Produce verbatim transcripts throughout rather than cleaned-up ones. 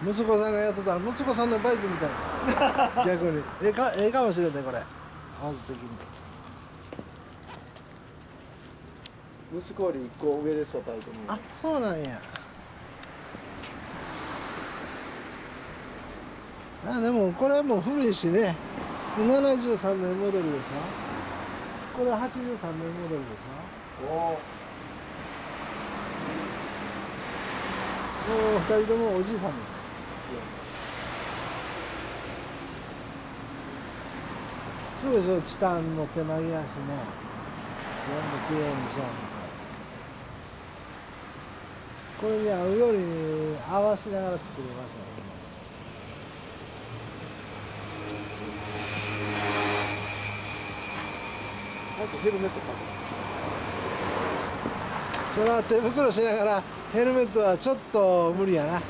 息子さんがやってたら息子さんのバイクみたいな逆にええかええかもしれないこれ合わせ的に息子よりいっこ上ですわバイクに。 あそうなんやあでもこれはもう古いしねななじゅうさんねんモデルでしょこれはちじゅうさんねんモデルでしょおお。 もうふたりともおじいさんですそうでしょチタンの手間着やしね全部きれいにしやんとこれに合うように合わしながら作りましたねなんかヘルメットかそれは手袋しながらヘルメットはちょっと無理やな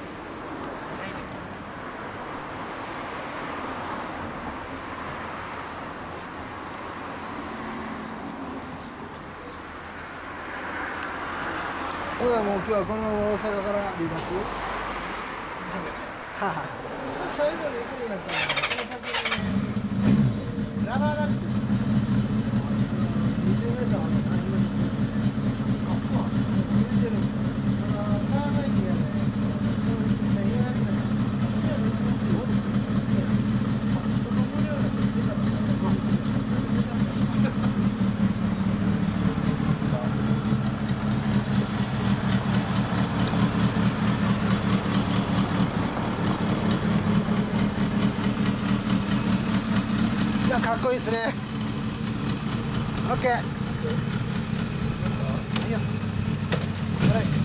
ほらもう今日はこのまま大阪から離脱はは最後に行くんやったらこの先にラバーダックでしょにじゅうメーターは何メートルあそう入れてるあのサーマイキやねせんよんひゃくえんいやどっちも無料でその無料で出たらいやかっこいいですねオッケーいいよこれ